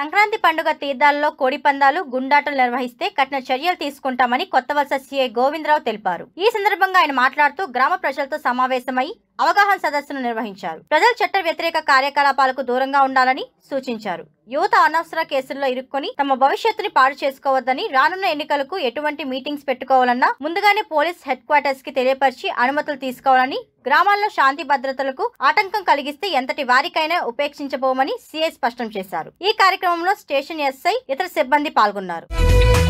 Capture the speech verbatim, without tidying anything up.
సంక్రాంతి పండుగ తీర్థాలలో కోడి పందాలు, గుండాటలు నిర్వహిస్తే కఠిన చర్యలు తీసుకుంటామని కొత్తవలస సీఐ గోవిందరావు తెలిపారు. ఈ సందర్భంగా ఆయన మాట్లాడుతూ గ్రామ ప్రజలతో సమావేశమై అవగాహన సదస్సును నిర్వహించారు. ప్రజలు చట్ట వ్యతిరేక కార్యకలాపాలకు దూరంగా ఉండాలని సూచించారు. యువత అనవసర కేసుల్లో ఇరుక్కొని తమ భవిష్యత్తుని పాడు చేసుకోవద్దని, రానున్న ఎన్నికలకు ఎటువంటి మీటింగ్స్ పెట్టుకోవాలన్నా ముందుగానే పోలీస్ హెడ్ క్వార్టర్స్ కి తెలియపరిచి అనుమతులు తీసుకోవాలని, గ్రామాల్లో శాంతి భద్రతలకు ఆటంకం కలిగిస్తే ఎంతటి వారికైనా ఉపేక్షించబోమని సీఐ స్పష్టం చేశారు. ఈ కార్యక్రమంలో స్టేషన్ ఎస్ఐ ఇతర సిబ్బంది పాల్గొన్నారు.